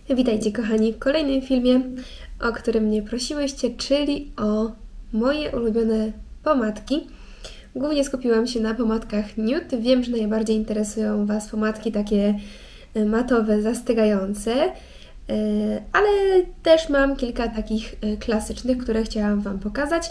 Witajcie kochani w kolejnym filmie, o którym mnie prosiłyście, czyli o moje ulubione pomadki. Głównie skupiłam się na pomadkach nude. Wiem, że najbardziej interesują Was pomadki takie matowe, zastygające, ale też mam kilka takich klasycznych, które chciałam Wam pokazać.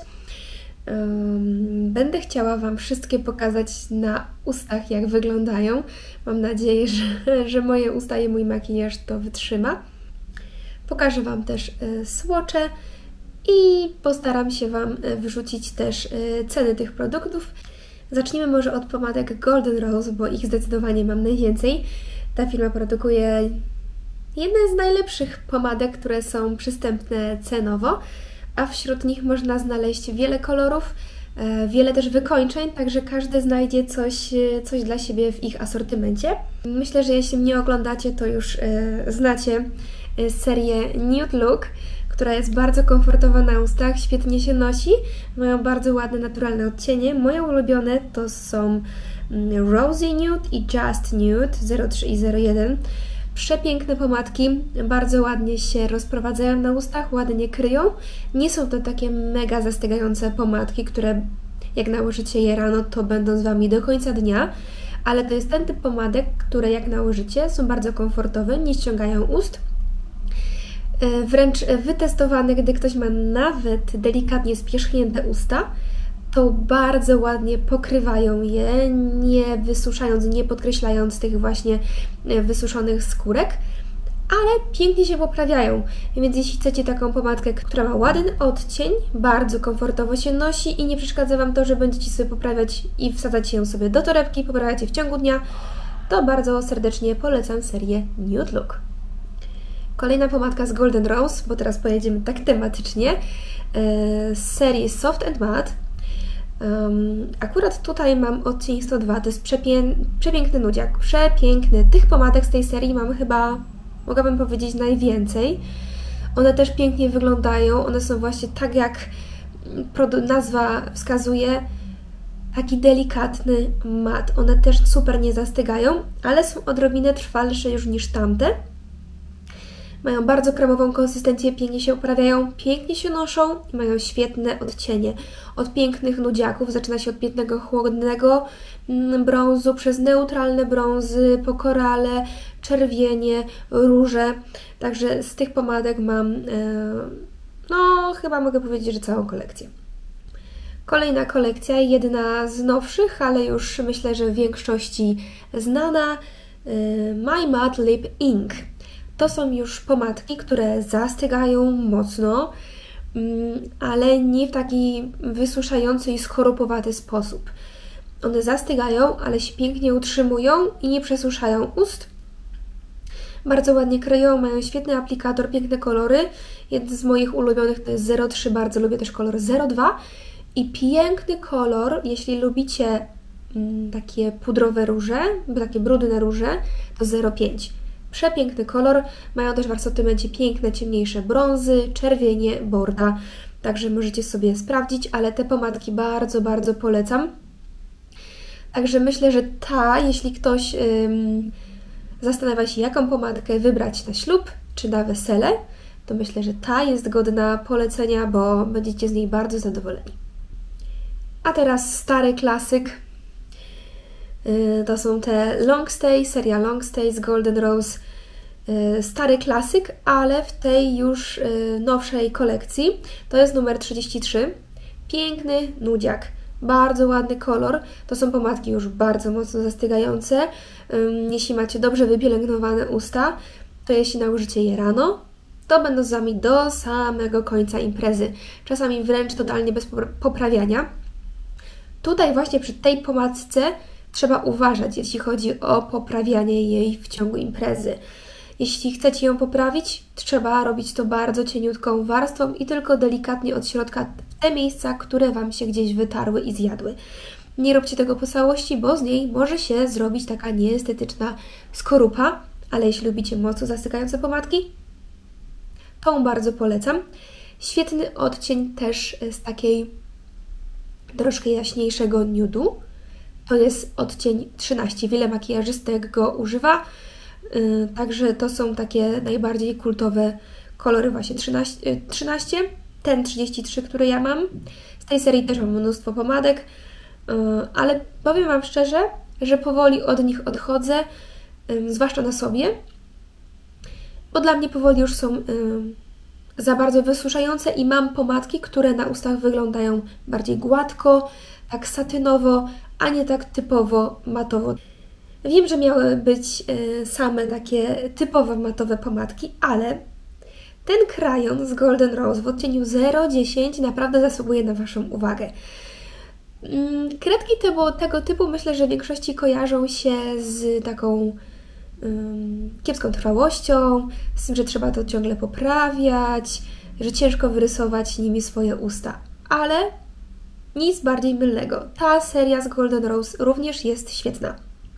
Będę chciała Wam wszystkie pokazać na ustach, jak wyglądają. Mam nadzieję, że moje usta i mój makijaż to wytrzyma. Pokażę Wam też swatche i postaram się Wam wrzucić też ceny tych produktów. Zacznijmy może od pomadek Golden Rose, bo ich zdecydowanie mam najwięcej. Ta firma produkuje jedne z najlepszych pomadek, które są przystępne cenowo, a wśród nich można znaleźć wiele kolorów, wiele też wykończeń, także każdy znajdzie coś dla siebie w ich asortymencie. Myślę, że jeśli mnie oglądacie, to już znacie serię Nude Look, która jest bardzo komfortowa na ustach, świetnie się nosi, mają bardzo ładne, naturalne odcienie. Moje ulubione to są Rosy Nude i Just Nude 03 i 01. Przepiękne pomadki, bardzo ładnie się rozprowadzają na ustach, ładnie kryją. Nie są to takie mega zastygające pomadki, które jak nałożycie je rano, to będą z Wami do końca dnia, ale to jest ten typ pomadek, które jak nałożycie, są bardzo komfortowe, nie ściągają ust. Wręcz wytestowane, gdy ktoś ma nawet delikatnie spierzchnięte usta, to bardzo ładnie pokrywają je, nie wysuszając, nie podkreślając tych właśnie wysuszonych skórek, ale pięknie się poprawiają. Więc jeśli chcecie taką pomadkę, która ma ładny odcień, bardzo komfortowo się nosi i nie przeszkadza Wam to, że będziecie sobie poprawiać i wsadzać ją sobie do torebki, poprawiacie w ciągu dnia, to bardzo serdecznie polecam serię Nude Look. Kolejna pomadka z Golden Rose, bo teraz pojedziemy tak tematycznie, z serii Soft and Matte. Akurat tutaj mam odcień 102, to jest przepiękny nudziak, przepiękny. Tych pomadek z tej serii mam chyba, mogłabym powiedzieć, najwięcej. One też pięknie wyglądają, one są właśnie tak jak nazwa wskazuje, taki delikatny mat. One też super nie zastygają, ale są odrobinę trwalsze już niż tamte. Mają bardzo kremową konsystencję, pięknie się uprawiają, pięknie się noszą i mają świetne odcienie. Od pięknych nudziaków, zaczyna się od pięknego, chłodnego brązu, przez neutralne brązy, po korale, czerwienie, róże. Także z tych pomadek mam, no chyba mogę powiedzieć, że całą kolekcję. Kolejna kolekcja, jedna z nowszych, ale już myślę, że w większości znana, My Matte Lip Ink. To są już pomadki, które zastygają mocno, ale nie w taki wysuszający i skorupowaty sposób. One zastygają, ale się pięknie utrzymują i nie przesuszają ust. Bardzo ładnie kryją, mają świetny aplikator, piękne kolory. Jeden z moich ulubionych to jest 03, bardzo lubię też kolor 02. I piękny kolor, jeśli lubicie takie pudrowe róże, takie brudne róże, to 05. Przepiękny kolor, mają też w asortymencie piękne, ciemniejsze brązy, czerwienie, borda, także możecie sobie sprawdzić, ale te pomadki bardzo, bardzo polecam. Także myślę, że jeśli ktoś zastanawia się, jaką pomadkę wybrać na ślub czy na wesele, to myślę, że ta jest godna polecenia, bo będziecie z niej bardzo zadowoleni. A teraz stary klasyk. To są te Long Stay, seria Long Stay z Golden Rose. Stary klasyk, ale w tej już nowszej kolekcji. To jest numer 33. Piękny nudziak, bardzo ładny kolor. To są pomadki już bardzo mocno zastygające. Jeśli macie dobrze wypielęgnowane usta, to jeśli nałożycie je rano, to będą z Wami do samego końca imprezy. Czasami wręcz totalnie bez poprawiania. Tutaj właśnie przy tej pomadce trzeba uważać, jeśli chodzi o poprawianie jej w ciągu imprezy. Jeśli chcecie ją poprawić, trzeba robić to bardzo cieniutką warstwą i tylko delikatnie od środka w te miejsca, które Wam się gdzieś wytarły i zjadły. Nie róbcie tego po całości, bo z niej może się zrobić taka nieestetyczna skorupa, ale jeśli lubicie mocno zastygające pomadki, tą bardzo polecam. Świetny odcień też z takiej troszkę jaśniejszego nudu. To jest odcień 13. Wiele makijażystek go używa. Także to są takie najbardziej kultowe kolory, właśnie 13, ten 33, który ja mam. Z tej serii też mam mnóstwo pomadek, ale powiem Wam szczerze, że powoli od nich odchodzę, zwłaszcza na sobie, bo dla mnie powoli już są za bardzo wysuszające i mam pomadki, które na ustach wyglądają bardziej gładko, tak satynowo, a nie tak typowo matowo. Wiem, że miały być same takie typowe matowe pomadki, ale ten krajon z Golden Rose w odcieniu 010 naprawdę zasługuje na Waszą uwagę. Kredki tego typu myślę, że w większości kojarzą się z taką kiepską trwałością, z tym, że trzeba to ciągle poprawiać, że ciężko wyrysować nimi swoje usta. Ale nic bardziej mylnego. Ta seria z Golden Rose również jest świetna.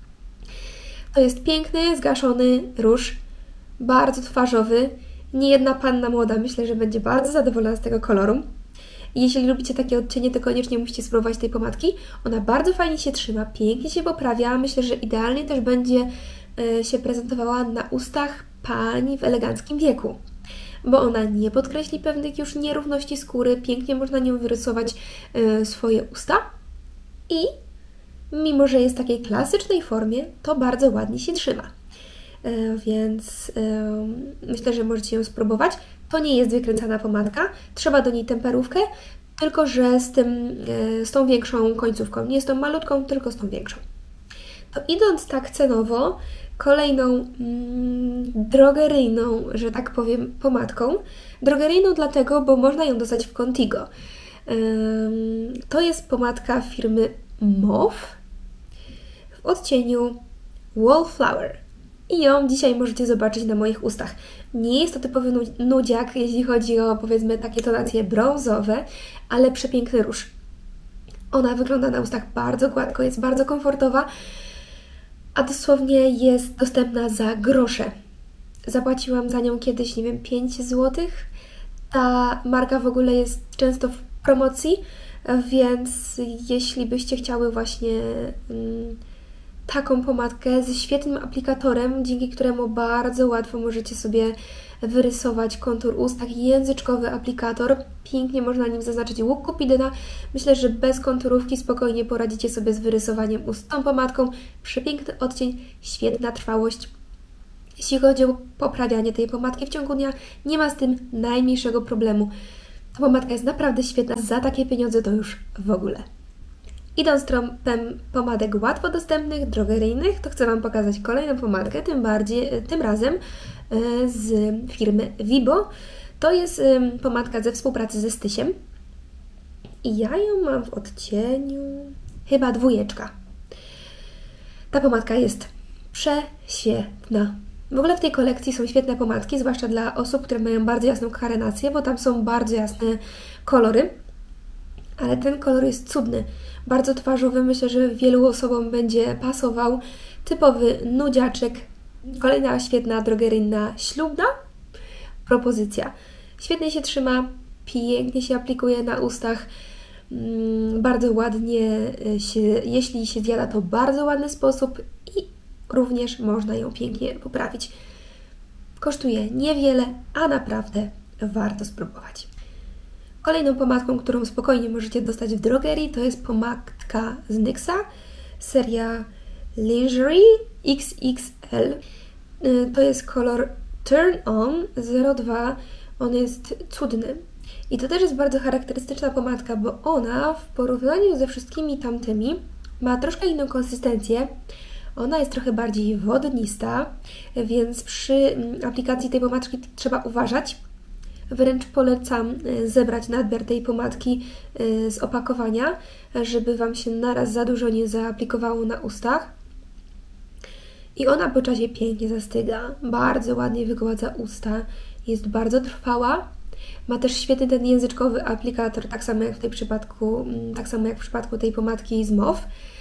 To jest piękny, zgaszony róż, bardzo twarzowy. Niejedna panna młoda myślę, że będzie bardzo zadowolona z tego koloru. I jeśli lubicie takie odcienie, to koniecznie musicie spróbować tej pomadki. Ona bardzo fajnie się trzyma, pięknie się poprawia. Myślę, że idealnie też będzie się prezentowała na ustach pań w eleganckim wieku, bo ona nie podkreśli pewnych już nierówności skóry, pięknie można nią wyrysować swoje usta i mimo, że jest w takiej klasycznej formie, to bardzo ładnie się trzyma. Więc myślę, że możecie ją spróbować. To nie jest wykręcana pomadka, trzeba do niej temperówkę, tylko że z tą większą końcówką. Nie jest tą malutką, tylko z tą większą. To idąc tak cenowo, kolejną drogeryjną, że tak powiem, pomadką. Drogeryjną dlatego, bo można ją dostać w Contigo. To jest pomadka firmy MOV w odcieniu Wallflower. I ją dzisiaj możecie zobaczyć na moich ustach. Nie jest to typowy nudziak, jeśli chodzi o, powiedzmy, takie tonacje brązowe, ale przepiękny róż. Ona wygląda na ustach bardzo gładko, jest bardzo komfortowa, a dosłownie jest dostępna za grosze. Zapłaciłam za nią kiedyś, nie wiem, 5 zł. Ta marka w ogóle jest często w promocji, więc jeśli byście chciały właśnie taką pomadkę ze świetnym aplikatorem, dzięki któremu bardzo łatwo możecie sobie wyrysować kontur ust, taki języczkowy aplikator. Pięknie można nim zaznaczyć łuk kupidyna. Myślę, że bez konturówki spokojnie poradzicie sobie z wyrysowaniem ust tą pomadką. Przepiękny odcień, świetna trwałość. Jeśli chodzi o poprawianie tej pomadki w ciągu dnia, nie ma z tym najmniejszego problemu. Ta pomadka jest naprawdę świetna, za takie pieniądze to już w ogóle. Idąc tropem pomadek łatwo dostępnych, drogeryjnych, to chcę Wam pokazać kolejną pomadkę, tym razem z firmy Vibo. To jest pomadka ze współpracy ze Stysiem i ja ją mam w odcieniu chyba 2. Ta pomadka jest prześwietna. W ogóle w tej kolekcji są świetne pomadki, zwłaszcza dla osób, które mają bardzo jasną karenację, bo tam są bardzo jasne kolory. Ale ten kolor jest cudny, bardzo twarzowy. Myślę, że wielu osobom będzie pasował. Typowy nudziaczek. Kolejna świetna drogeryjna ślubna propozycja. Świetnie się trzyma, pięknie się aplikuje na ustach. Bardzo ładnie jeśli się zjada, to w bardzo ładny sposób i również można ją pięknie poprawić. Kosztuje niewiele, a naprawdę warto spróbować. Kolejną pomadką, którą spokojnie możecie dostać w drogerii, to jest pomadka z NYXa, seria Lingerie XXL. To jest kolor Turn On 02. On jest cudny. I to też jest bardzo charakterystyczna pomadka, bo ona w porównaniu ze wszystkimi tamtymi ma troszkę inną konsystencję. Ona jest trochę bardziej wodnista, więc przy aplikacji tej pomadki trzeba uważać. Wręcz polecam zebrać nadmiar tej pomadki z opakowania, żeby Wam się naraz za dużo nie zaaplikowało na ustach. I ona po czasie pięknie zastyga, bardzo ładnie wygładza usta, jest bardzo trwała. Ma też świetny ten języczkowy aplikator, tak samo jak w przypadku tej pomadki z MOV.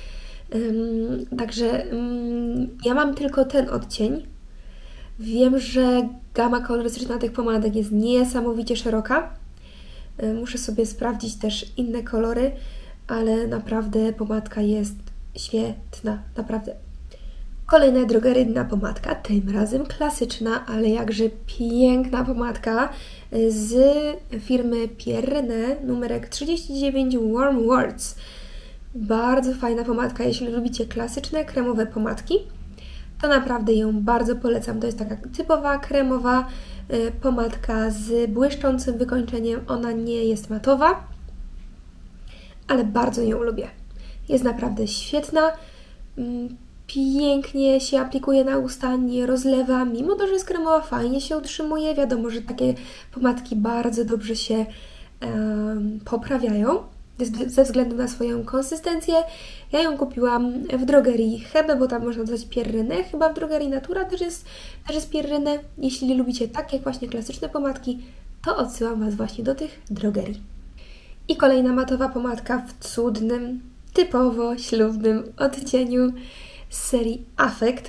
Także ja mam tylko ten odcień. Wiem, że gama kolorystyczna tych pomadek jest niesamowicie szeroka. Muszę sobie sprawdzić też inne kolory, ale naprawdę pomadka jest świetna, naprawdę. Kolejna drogeryjna pomadka, tym razem klasyczna, ale jakże piękna pomadka z firmy Pierre René, numerek 39 Warm Words. Bardzo fajna pomadka, jeśli lubicie klasyczne, kremowe pomadki, to naprawdę ją bardzo polecam. To jest taka typowa, kremowa pomadka z błyszczącym wykończeniem. Ona nie jest matowa, ale bardzo ją lubię. Jest naprawdę świetna, pięknie się aplikuje na usta, nie rozlewa, mimo to, że jest kremowa, fajnie się utrzymuje. Wiadomo, że takie pomadki bardzo dobrze się poprawiają ze względu na swoją konsystencję. Ja ją kupiłam w drogerii Hebe, bo tam można dostać Pierre René, chyba w drogerii Natura też jest Pierre René. Jeśli lubicie takie właśnie klasyczne pomadki, to odsyłam Was właśnie do tych drogerii. I kolejna matowa pomadka w cudnym, typowo ślubnym odcieniu z serii Affect,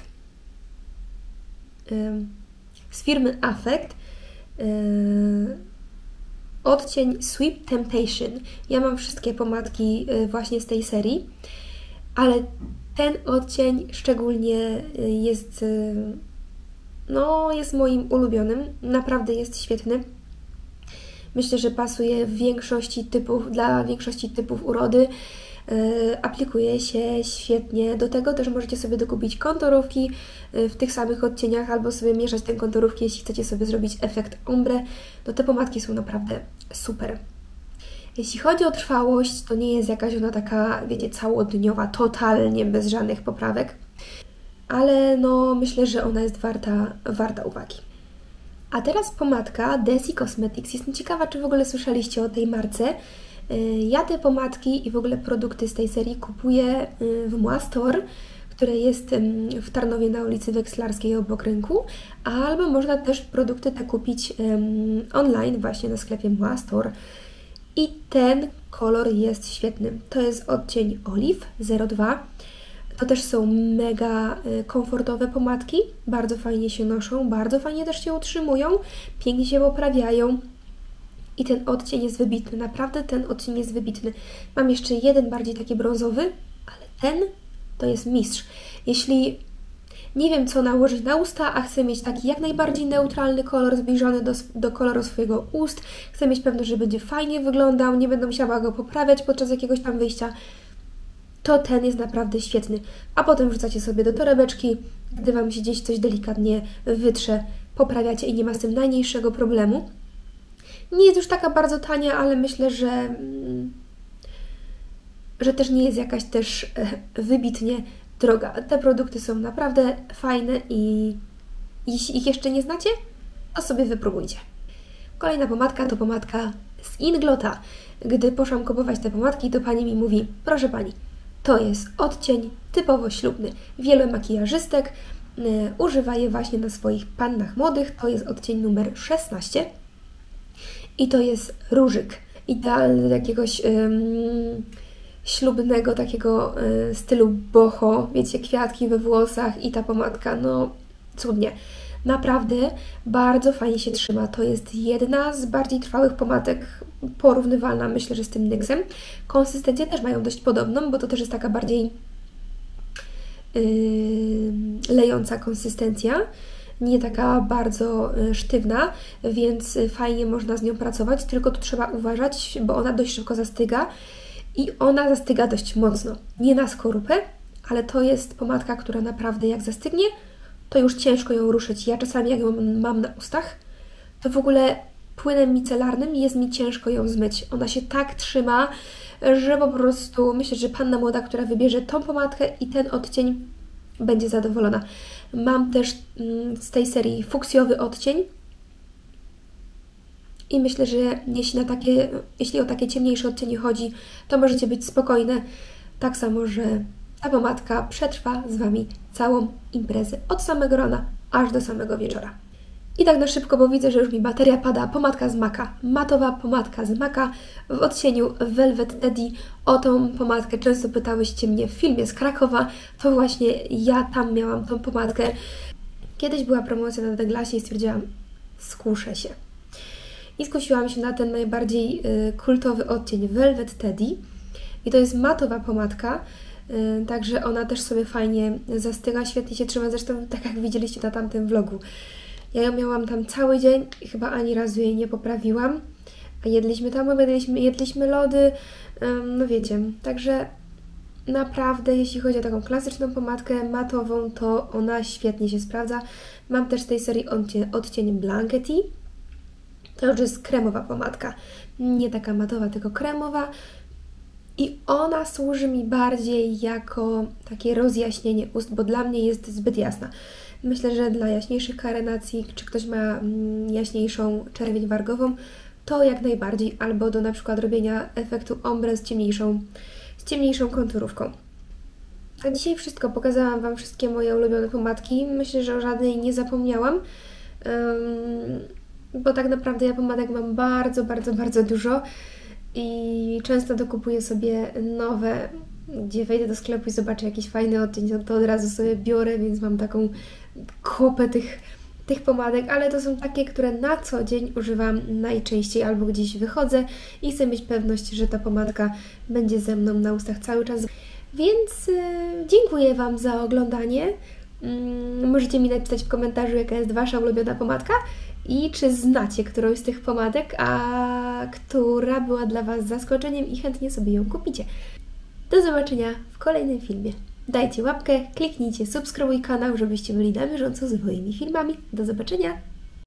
z firmy Affect, odcień Sweet Temptation. Ja mam wszystkie pomadki właśnie z tej serii, ale ten odcień szczególnie jest, jest moim ulubionym. Naprawdę jest świetny. Myślę, że pasuje dla większości typów urody. Aplikuje się świetnie. Do tego też możecie sobie dokupić konturówki w tych samych odcieniach albo sobie mieszać te konturówki, jeśli chcecie sobie zrobić efekt ombre. No te pomadki są naprawdę super. Jeśli chodzi o trwałość, to nie jest jakaś ona taka, wiecie, całodniowa, totalnie bez żadnych poprawek, ale myślę, że ona jest warta uwagi. A teraz pomadka Desi Cosmetics. Jestem ciekawa, czy w ogóle słyszeliście o tej marce. Ja te pomadki i w ogóle produkty z tej serii kupuję w Moi Store, które jest w Tarnowie na ulicy Wekslarskiej obok rynku, albo można też produkty te kupić online właśnie na sklepie Moi Store. I ten kolor jest świetny. To jest odcień Olive 02. To też są mega komfortowe pomadki, bardzo fajnie się noszą, bardzo fajnie też się utrzymują, pięknie się poprawiają. I ten odcień jest wybitny, naprawdę ten odcień jest wybitny. Mam jeszcze jeden bardziej taki brązowy, ale ten to jest mistrz. Jeśli nie wiem, co nałożyć na usta, a chcę mieć taki jak najbardziej neutralny kolor, zbliżony do koloru swojego ust, chcę mieć pewność, że będzie fajnie wyglądał, nie będę musiała go poprawiać podczas jakiegoś tam wyjścia, to ten jest naprawdę świetny. A potem wrzucacie sobie do torebeczki, gdy Wam się gdzieś coś delikatnie wytrze, poprawiacie i nie ma z tym najmniejszego problemu. Nie jest już taka bardzo tania, ale myślę, że też nie jest jakaś też wybitnie droga. Te produkty są naprawdę fajne i jeśli ich jeszcze nie znacie, to sobie wypróbujcie. Kolejna pomadka to pomadka z Inglota. Gdy poszłam kupować te pomadki, to pani mi mówi: proszę pani, to jest odcień typowo ślubny. Wiele makijażystek używa je właśnie na swoich pannach młodych. To jest odcień numer 16 i to jest różyk. Idealny do jakiegoś ślubnego takiego stylu boho, wiecie, kwiatki we włosach i ta pomadka, cudnie. Naprawdę bardzo fajnie się trzyma. To jest jedna z bardziej trwałych pomadek, porównywalna myślę, że z tym NYX-em. Konsystencję też mają dość podobną, bo to też jest taka bardziej lejąca konsystencja, nie taka bardzo sztywna, więc fajnie można z nią pracować, tylko tu trzeba uważać, bo ona dość szybko zastyga i ona zastyga dość mocno. Nie na skorupę, ale to jest pomadka, która naprawdę jak zastygnie, to już ciężko ją ruszyć. Ja czasami jak ją mam na ustach, to w ogóle płynem micelarnym jest mi ciężko ją zmyć. Ona się tak trzyma, że po prostu myślę, że panna młoda, która wybierze tą pomadkę i ten odcień, będzie zadowolona. Mam też z tej serii fuksjowy odcień i myślę, że jeśli o takie ciemniejsze odcienie chodzi, to możecie być spokojne. Tak samo, że ta pomadka przetrwa z Wami całą imprezę od samego rana aż do samego wieczora. I tak na szybko, bo widzę, że już mi bateria pada, pomadka z MAC'a. Matowa pomadka z MAC'a w odcieniu Velvet Teddy. O tą pomadkę często pytałyście mnie w filmie z Krakowa. To właśnie ja tam miałam tą pomadkę. Kiedyś była promocja na Douglasie i stwierdziłam, skuszę się. I skusiłam się na ten najbardziej kultowy odcień Velvet Teddy. I to jest matowa pomadka. Także ona też sobie fajnie zastyga, świetnie się trzyma, zresztą tak jak widzieliście na tamtym vlogu. Ja ją miałam tam cały dzień i chyba ani razu jej nie poprawiłam. A jedliśmy tam obiad, jedliśmy lody, no wiecie, także naprawdę jeśli chodzi o taką klasyczną pomadkę matową, to ona świetnie się sprawdza. Mam też z tej serii odcień Blankety. To już jest kremowa pomadka, nie taka matowa, tylko kremowa. I ona służy mi bardziej jako takie rozjaśnienie ust, bo dla mnie jest zbyt jasna. Myślę, że dla jaśniejszych karenacji, czy ktoś ma jaśniejszą czerwień wargową, to jak najbardziej, albo do na przykład robienia efektu ombre z ciemniejszą konturówką. A dzisiaj wszystko. Pokazałam Wam wszystkie moje ulubione pomadki. Myślę, że o żadnej nie zapomniałam, bo tak naprawdę ja pomadek mam bardzo, bardzo, bardzo dużo i często dokupuję sobie nowe, gdzie wejdę do sklepu i zobaczę jakiś fajny odcień, to od razu sobie biorę, więc mam taką kupę tych pomadek, ale to są takie, które na co dzień używam najczęściej albo gdzieś wychodzę i chcę mieć pewność, że ta pomadka będzie ze mną na ustach cały czas. Więc dziękuję Wam za oglądanie. Możecie mi napisać w komentarzu, jaka jest Wasza ulubiona pomadka i czy znacie którąś z tych pomadek, a która była dla Was zaskoczeniem i chętnie sobie ją kupicie. Do zobaczenia w kolejnym filmie. Dajcie łapkę, kliknijcie subskrybuj kanał, żebyście byli na bieżąco z moimi filmami. Do zobaczenia!